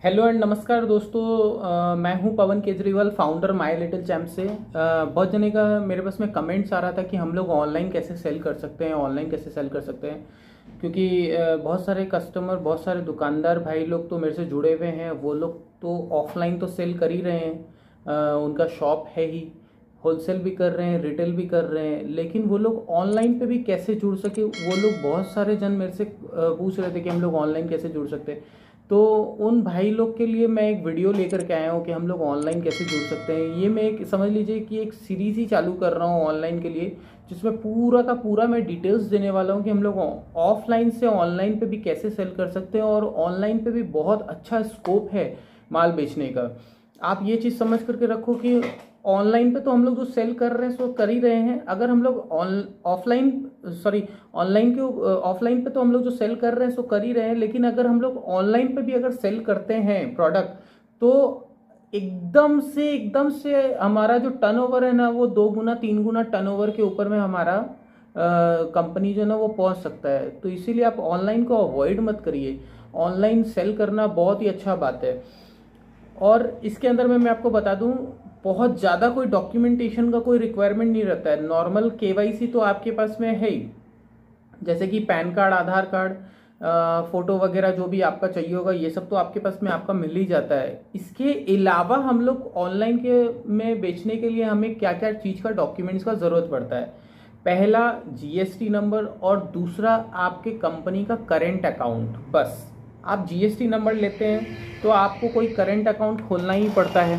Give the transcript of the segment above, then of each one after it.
Hello and नमस्कार दोस्तों। मैं हूं Pawan Kejriwal, founder my little champ से। बहुत जने का मेरे पास में कमेंट्स आ रहा था कि हम लोग ऑनलाइन कैसे सेल कर सकते हैं, ऑनलाइन कैसे सेल कर सकते हैं। क्योंकि बहुत सारे कस्टमर, बहुत सारे दुकानदार भाई लोग तो मेरे से जुड़े हुए हैं। वो लोग तो ऑफलाइन तो सेल कर ही रहे हैं, उनका शॉप है ही, होलसेल भी कर रहे हैं, रिटेल भी कर रहे हैं। लेकिन वो लोग ऑनलाइन पे भी कैसे जुड़ सके, वो लोग बहुत सारे जन मेरे से पूछ रहे थे कि हम लोग ऑनलाइन कैसे जुड़ सकते हैं। तो उन भाई लोग के लिए मैं एक वीडियो लेकर के आया हूँ कि हम लोग ऑनलाइन कैसे जुड़ सकते हैं। ये मैं एक समझ लीजिए कि एक सीरीज़ ही चालू कर रहा हूँ ऑनलाइन के लिए, जिसमें पूरा का पूरा मैं डिटेल्स देने वाला हूँ कि हम लोग ऑफलाइन से ऑनलाइन पे भी कैसे सेल कर सकते हैं। और ऑनलाइन पे भी बहुत अच्छा स्कोप है माल बेचने का। आप ये चीज़ समझ करके रखो कि ऑनलाइन पे तो हम लोग जो सेल कर रहे हैं सो कर ही रहे हैं। अगर हम लोग ऑफलाइन सॉरी ऑनलाइन के ऑफलाइन पे तो हम लोग जो सेल कर रहे हैं सो कर ही रहे हैं, लेकिन अगर हम लोग ऑनलाइन पे भी अगर सेल करते हैं प्रोडक्ट, तो एकदम से हमारा जो टर्नओवर है ना, वो 2 गुना 3 गुना टर्नओवर के ऊपर में हमारा कंपनी जो है ना वो पहुंच सकता है। तो इसीलिए आप ऑनलाइन को अवॉइड मत करिए। ऑनलाइन सेल करना बहुत ही अच्छा बात है। और इसके अंदर में मैं आपको बता दूं, बहुत ज़्यादा कोई डॉक्यूमेंटेशन का कोई रिक्वायरमेंट नहीं रहता है। नॉर्मल केवाईसी तो आपके पास में है ही, जैसे कि pan card, Aadhaar card, photo वगैरह जो भी आपका चाहिए होगा, ये सब तो आपके पास में आपका मिल ही जाता है। इसके अलावा हम लोग ऑनलाइन के में बेचने के लिए हमें क्या क्या चीज़ का डॉक्यूमेंट्स का ज़रूरत पड़ता है। पहला जीएसटी नंबर, और दूसरा आपके कंपनी का करेंट अकाउंट। बस आप जीएसटी नंबर लेते हैं तो आपको कोई करेंट अकाउंट खोलना ही पड़ता है।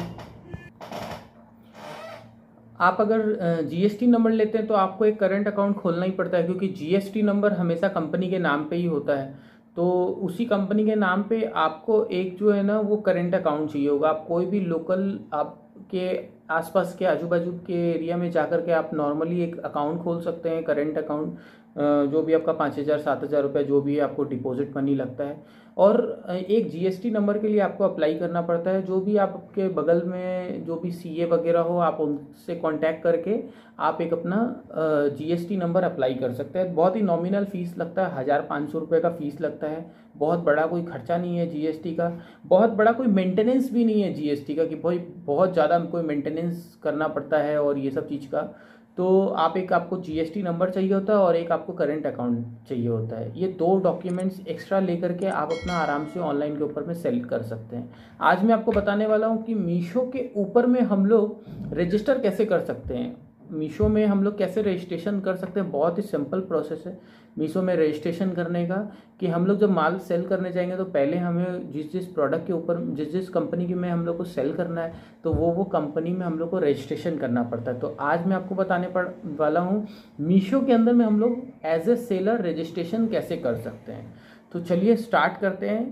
आप अगर जीएसटी नंबर लेते हैं तो आपको एक करंट अकाउंट खोलना ही पड़ता है, क्योंकि जीएसटी नंबर हमेशा कंपनी के नाम पे ही होता है। तो उसी कंपनी के नाम पे आपको एक जो है ना वो करंट अकाउंट चाहिए होगा। आप कोई भी लोकल आपके आसपास के आजू बाजू के एरिया में जाकर के आप नॉर्मली एक अकाउंट खोल सकते हैं, करंट अकाउंट। जो भी आपका 5,000 7,000 रुपये जो भी आपको डिपॉजिट मनी लगता है। और एक जीएसटी नंबर के लिए आपको अप्लाई करना पड़ता है। जो भी आपके बगल में जो भी सीए वगैरह हो, आप उनसे कांटेक्ट करके आप एक अपना जीएसटी नंबर अप्लाई कर सकते हैं। बहुत ही नॉमिनल फीस लगता है, 1,500 रुपये का फीस लगता है। बहुत बड़ा कोई खर्चा नहीं है जीएसटी का, बहुत बड़ा कोई मेंटेनेंस भी नहीं है जीएसटी का कि भाई बहुत ज़्यादा कोई मेंटेनेंस करना पड़ता है और ये सब चीज़ का। तो आपको जीएसटी नंबर चाहिए होता है और एक आपको करंट अकाउंट चाहिए होता है। ये 2 डॉक्यूमेंट्स एक्स्ट्रा लेकर के आप अपना आराम से ऑनलाइन के ऊपर में सेल कर सकते हैं। आज मैं आपको बताने वाला हूँ कि मीशो के ऊपर में हम लोग रजिस्टर कैसे कर सकते हैं। मीशो में हम लोग कैसे रजिस्ट्रेशन कर सकते हैं, बहुत ही सिंपल प्रोसेस है मीशो में रजिस्ट्रेशन करने का। कि हम लोग जब माल सेल करने जाएंगे तो पहले हमें जिस जिस प्रोडक्ट के ऊपर जिस जिस कंपनी की में हम लोग को सेल करना है, तो वो कंपनी में हम लोग को रजिस्ट्रेशन करना पड़ता है। तो आज मैं आपको बताने वाला हूँ मीशो के अंदर में हम लोग एज ए सेलर रजिस्ट्रेशन कैसे कर सकते हैं। तो चलिए स्टार्ट करते हैं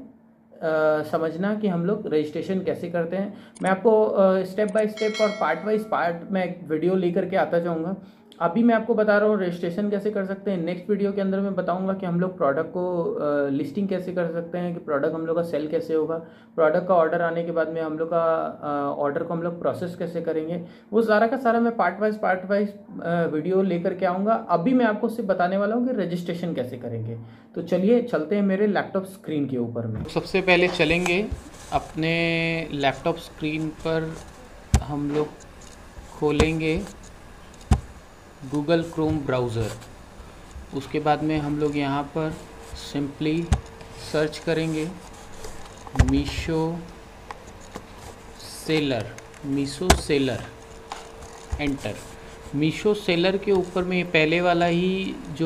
समझना कि हम लोग रजिस्ट्रेशन कैसे करते हैं। मैं आपको स्टेप बाय स्टेप और पार्ट वाइज पार्ट में एक वीडियो लेकर के आता जाऊंगा। अभी मैं आपको बता रहा हूँ रजिस्ट्रेशन कैसे कर सकते हैं। नेक्स्ट वीडियो के अंदर मैं बताऊंगा कि हम लोग प्रोडक्ट को लिस्टिंग कैसे कर सकते हैं, कि प्रोडक्ट हम लोग का सेल कैसे होगा, प्रोडक्ट का ऑर्डर आने के बाद में हम लोग का ऑर्डर को हम लोग प्रोसेस कैसे करेंगे। वो सारा का सारा मैं पार्ट वाइज वीडियो लेकर के आऊँगा। अभी मैं आपको सिर्फ बताने वाला हूँ कि रजिस्ट्रेशन कैसे करेंगे। तो चलिए चलते हैं मेरे लैपटॉप स्क्रीन के ऊपर में। सबसे पहले चलेंगे अपने लैपटॉप स्क्रीन पर, हम लोग खोलेंगे गूगल क्रोम ब्राउज़र। उसके बाद में हम लोग यहाँ पर सिंपली सर्च करेंगे Meesho seller, enter. Meesho seller के ऊपर में पहले वाला ही जो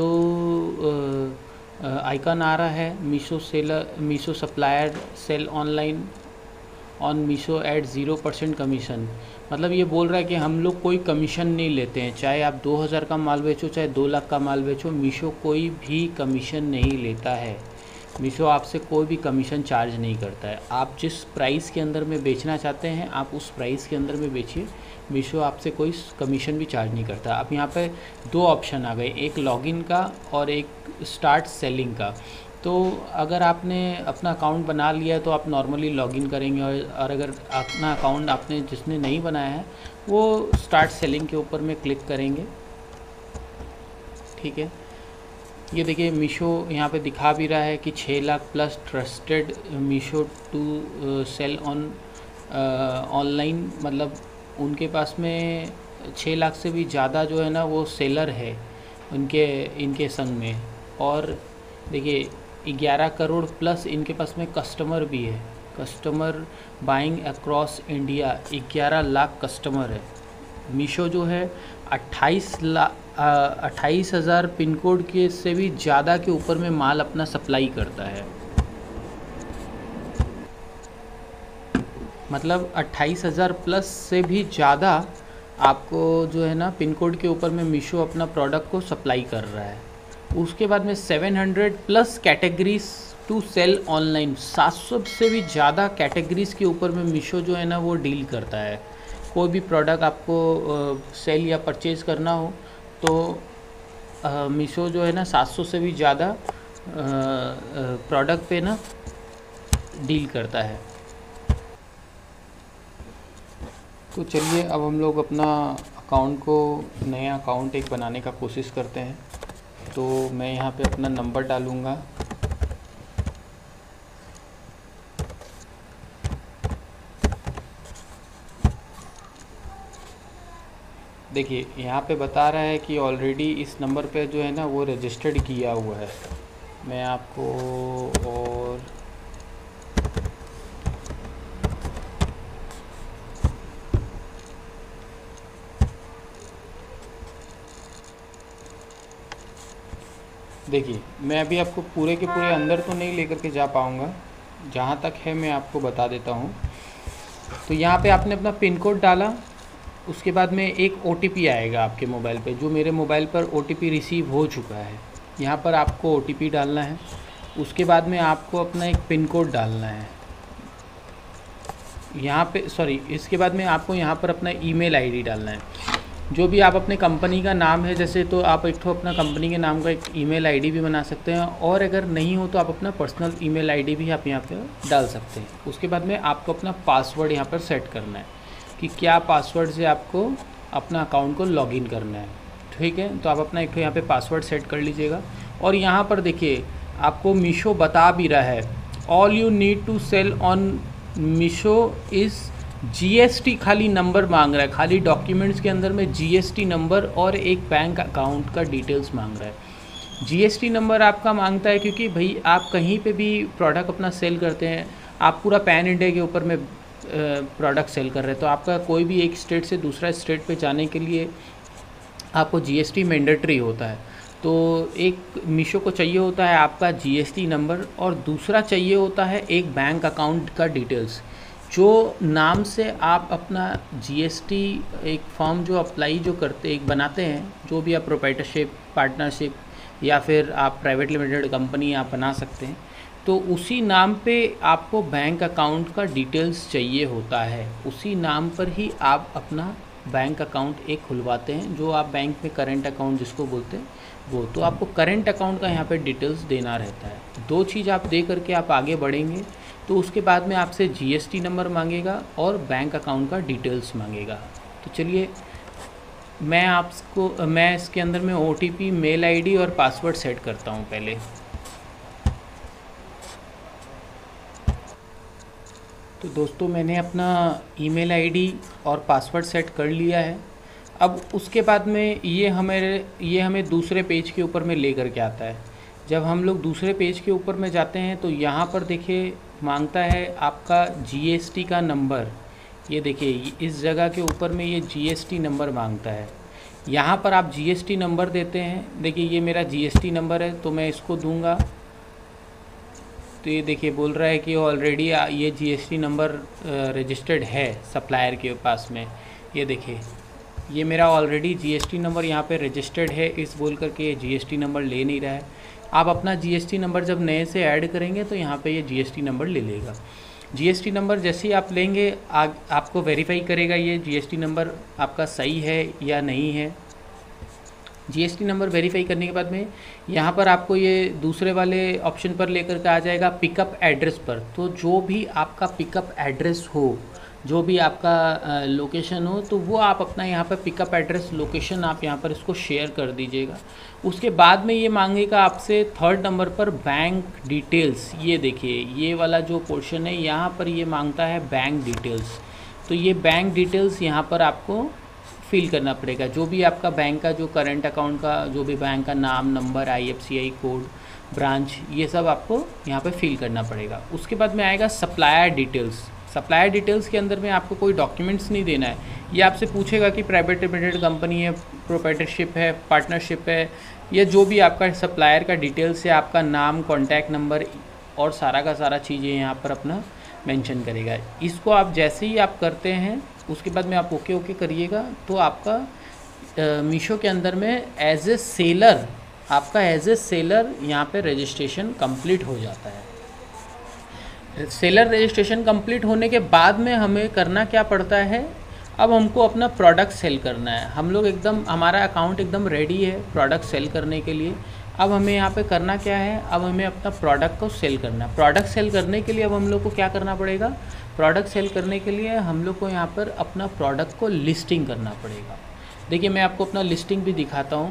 आइकन आ रहा है, Meesho supplier sell online on Meesho at 0% commission. मतलब ये बोल रहा है कि हम लोग कोई कमीशन नहीं लेते हैं। चाहे आप 2,000 का माल बेचो, चाहे 2 लाख का माल बेचो, मीशो कोई भी कमीशन नहीं लेता है। मीशो आपसे कोई भी कमीशन चार्ज नहीं करता है। आप जिस प्राइस के अंदर में बेचना चाहते हैं आप उस प्राइस के अंदर में बेचिए, मीशो आपसे कोई कमीशन भी चार्ज नहीं करता। अब यहाँ पे 2 ऑप्शन आ गए, एक लॉगिन का और एक स्टार्ट सेलिंग का। तो अगर आपने अपना अकाउंट बना लिया है तो आप नॉर्मली लॉगिन करेंगे, और अगर अपना अकाउंट आपने जिसने नहीं बनाया है वो स्टार्ट सेलिंग के ऊपर में क्लिक करेंगे। ठीक है, ये देखिए मीशो यहाँ पे दिखा भी रहा है कि 6 lakh plus trusted Meesho to sell on online, मतलब उनके पास में 6 लाख से भी ज़्यादा जो है ना वो सेलर है उनके इनके संग में। और देखिए 11 करोड़ प्लस इनके पास में कस्टमर भी है, customer buying across India 11 lakh customer है। मीशो जो है 28,000 पिन कोड के से भी ज़्यादा के ऊपर में माल अपना सप्लाई करता है। मतलब 28,000 प्लस से भी ज़्यादा आपको जो है ना पिन कोड के ऊपर में मीशो अपना प्रोडक्ट को सप्लाई कर रहा है। उसके बाद में 700 plus categories to sell online, 700 से भी ज़्यादा कैटेगरीज़ के ऊपर में मीशो जो है ना वो डील करता है। कोई भी प्रोडक्ट आपको सेल या परचेज़ करना हो तो मीशो जो है ना 700 से भी ज़्यादा प्रोडक्ट पे ना डील करता है। तो चलिए अब हम लोग अपना अकाउंट को, नया अकाउंट एक बनाने का कोशिश करते हैं। तो मैं यहाँ पे अपना नंबर डालूँगा, देखिए यहाँ पे बता रहा है कि ऑलरेडी इस नंबर पे जो है ना वो रजिस्टर्ड किया हुआ है। मैं आपको और देखिए मैं अभी आपको पूरे के पूरे अंदर तो नहीं लेकर के जा पाऊँगा, जहाँ तक है मैं आपको बता देता हूँ। तो यहाँ पे आपने अपना पिन कोड डाला, उसके बाद में एक OTP आएगा आपके मोबाइल पे, जो मेरे मोबाइल पर OTP रिसीव हो चुका है। यहाँ पर आपको OTP डालना है। उसके बाद में आपको अपना एक पिन कोड डालना है यहाँ पे, सॉरी, इसके बाद में आपको यहाँ पर अपना ईमेल आईडी डालना है। जो भी आप अपने कंपनी का नाम है, जैसे तो आप एक तो अपना कंपनी के नाम का एक ईमेल आईडी भी बना सकते हैं, और अगर नहीं हो तो आप अपना पर्सनल ईमेल आईडी भी आप यहाँ पे डाल सकते हैं। उसके बाद में आपको अपना पासवर्ड यहाँ पर सेट करना है कि क्या पासवर्ड से आपको अपना अकाउंट को लॉगिन करना है। ठीक है, तो आप अपना एक तो यहाँ पे पासवर्ड सेट कर लीजिएगा। और यहाँ पर देखिए आपको मीशो बता भी रहा है, all you need to sell on Meesho is GST, खाली नंबर मांग रहा है, खाली डॉक्यूमेंट्स के अंदर में GST नंबर और एक बैंक अकाउंट का डिटेल्स मांग रहा है। GST नंबर आपका मांगता है क्योंकि भाई आप कहीं पे भी प्रोडक्ट अपना सेल करते हैं, आप पूरा पैन इंडिया के ऊपर में प्रोडक्ट सेल कर रहे हैं, तो आपका कोई भी एक स्टेट से दूसरा स्टेट पे जाने के लिए आपको GST मैंडेटरी होता है। तो एक मीशो को चाहिए होता है आपका GST नंबर, और दूसरा चाहिए होता है एक बैंक अकाउंट का डिटेल्स। जो नाम से आप अपना GST एक फॉर्म जो अप्लाई जो करते एक बनाते हैं, जो भी आप प्रोप्राइटरशिप, पार्टनरशिप या फिर आप प्राइवेट लिमिटेड कंपनी आप बना सकते हैं, तो उसी नाम पे आपको बैंक अकाउंट का डिटेल्स चाहिए होता है। उसी नाम पर ही आप अपना बैंक अकाउंट एक खुलवाते हैं, जो आप बैंक में करेंट अकाउंट जिसको बोलते हैं वो। तो आपको करेंट अकाउंट का यहाँ पे डिटेल्स देना रहता है। दो चीज़ आप दे करके आप आगे बढ़ेंगे, तो उसके बाद में आपसे GST नंबर मांगेगा और बैंक अकाउंट का डिटेल्स मांगेगा। तो चलिए मैं इसके अंदर में OTP, मेल ID और पासवर्ड सेट करता हूँ पहले। तो दोस्तों मैंने अपना ईमेल ID और पासवर्ड सेट कर लिया है। अब उसके बाद में ये हमें दूसरे पेज के ऊपर में ले कर के आता है। जब हम लोग दूसरे पेज के ऊपर में जाते हैं तो यहाँ पर देखिए मांगता है आपका GST का नंबर। ये देखिए इस जगह के ऊपर में ये GST नंबर मांगता है। यहाँ पर आप GST नंबर देते हैं। देखिए ये मेरा GST नंबर है, तो मैं इसको दूंगा। तो ये देखिए बोल रहा है कि ऑलरेडी ये GST नंबर रजिस्टर्ड है सप्लायर के पास में। ये देखिए ये मेरा ऑलरेडी GST नंबर यहाँ पे रजिस्टर्ड है, इस बोल करके ये GST नंबर ले नहीं रहा है। आप अपना GST नंबर जब नए से ऐड करेंगे तो यहाँ पे ये GST नंबर ले लेगा। GST नंबर जैसे ही आप लेंगे आपको वेरीफाई करेगा ये GST नंबर आपका सही है या नहीं है। GST नंबर वेरीफाई करने के बाद में यहाँ पर आपको ये दूसरे वाले ऑप्शन पर लेकर के आ जाएगा पिकअप एड्रेस पर। तो जो भी आपका पिकअप एड्रेस हो, जो भी आपका लोकेशन हो, तो वो आप अपना यहाँ पर पिकअप एड्रेस लोकेशन आप यहाँ पर इसको शेयर कर दीजिएगा। उसके बाद में ये मांगेगा आपसे 3rd नंबर पर बैंक डिटेल्स। ये देखिए ये वाला जो पोर्शन है यहाँ पर ये मांगता है बैंक डिटेल्स। तो ये बैंक डिटेल्स यहाँ पर आपको फिल करना पड़ेगा। जो भी आपका बैंक का जो करंट अकाउंट का जो भी बैंक का नाम, नंबर, IFCI कोड, ब्रांच, ये सब आपको यहाँ पे फिल करना पड़ेगा। उसके बाद में आएगा सप्लायर डिटेल्स। सप्लायर डिटेल्स के अंदर में आपको कोई डॉक्यूमेंट्स नहीं देना है। ये आपसे पूछेगा कि प्राइवेट लिमिटेड कंपनी है, प्रोप्राइटरशिप है, पार्टनरशिप है, या जो भी आपका सप्लायर का डिटेल्स है, आपका नाम, कॉन्टैक्ट नंबर और सारा का सारा चीज़ें यहाँ पर अपना मेंशन करेगा। इसको आप जैसे ही आप करते हैं उसके बाद में आप ओके करिएगा, तो आपका मीशो के अंदर में एज ए सेलर यहाँ पे रजिस्ट्रेशन कंप्लीट हो जाता है। सेलर रजिस्ट्रेशन कंप्लीट होने के बाद में हमें करना क्या पड़ता है, अब हमको अपना प्रोडक्ट सेल करना है। हम लोग एकदम, हमारा अकाउंट एकदम रेडी है प्रोडक्ट सेल करने के लिए। अब हमें यहाँ पे करना क्या है, अब हमें अपना प्रोडक्ट को सेल करना है। प्रोडक्ट सेल करने के लिए अब हम लोग को क्या करना पड़ेगा, प्रोडक्ट सेल करने के लिए हम लोग को यहाँ पर अपना प्रोडक्ट को लिस्टिंग करना पड़ेगा। देखिए मैं आपको अपना लिस्टिंग भी दिखाता हूँ।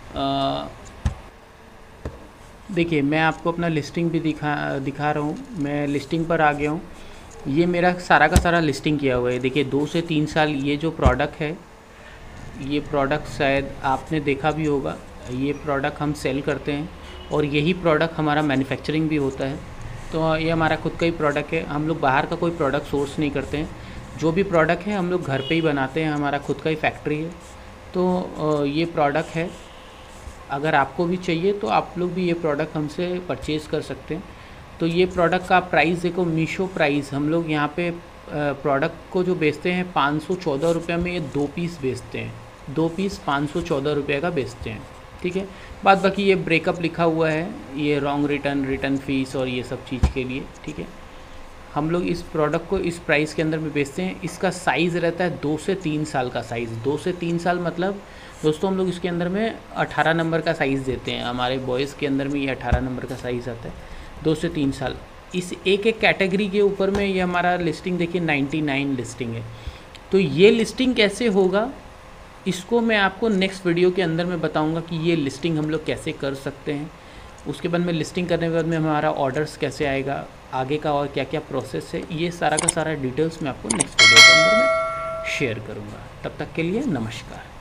देखिए मैं आपको अपना लिस्टिंग भी दिखा रहा हूँ। मैं लिस्टिंग पर आ गया हूँ। ये मेरा सारा का सारा लिस्टिंग किया हुआ है। देखिए 2 से 3 साल ये जो प्रोडक्ट है, ये प्रोडक्ट शायद आपने देखा भी होगा। ये प्रोडक्ट हम सेल करते हैं और यही प्रोडक्ट हमारा मैन्युफैक्चरिंग भी होता है। तो ये हमारा खुद का ही प्रोडक्ट है। हम लोग बाहर का कोई प्रोडक्ट सोर्स नहीं करते हैं। जो भी प्रोडक्ट है हम लोग घर पे ही बनाते हैं। हमारा खुद का ही फैक्ट्री है। तो ये प्रोडक्ट है, अगर आपको भी चाहिए तो आप लोग भी ये प्रोडक्ट हमसे परचेज़ कर सकते हैं। तो ये प्रोडक्ट का प्राइस देखो, मीशो प्राइस हम लोग यहाँ पे प्रोडक्ट को जो बेचते हैं 514 रुपये में ये 2 पीस बेचते हैं। 2 पीस 514 रुपये का बेचते हैं, ठीक है। बाद बाकी ये ब्रेकअप लिखा हुआ है, ये रॉन्ग रिटर्न फीस और ये सब चीज़ के लिए, ठीक है। हम लोग इस प्रोडक्ट को इस प्राइस के अंदर में बेचते हैं। इसका साइज़ रहता है 2 से 3 साल का साइज़। 2 से 3 साल मतलब दोस्तों हम लोग इसके अंदर में 18 नंबर का साइज़ देते हैं। हमारे बॉयज़ के अंदर में ये 18 नंबर का साइज़ आता है। 2 से 3 साल। इस एक कैटेगरी के ऊपर में ये हमारा लिस्टिंग देखिए 99 लिस्टिंग है। तो ये लिस्टिंग कैसे होगा, इसको मैं आपको नेक्स्ट वीडियो के अंदर में बताऊंगा कि ये लिस्टिंग हम लोग कैसे कर सकते हैं। उसके बाद में लिस्टिंग करने के बाद में हमारा ऑर्डर्स कैसे आएगा, आगे का और क्या क्या प्रोसेस है, ये सारा का सारा डिटेल्स मैं आपको नेक्स्ट वीडियो के अंदर में शेयर करूँगा। तब तक के लिए नमस्कार।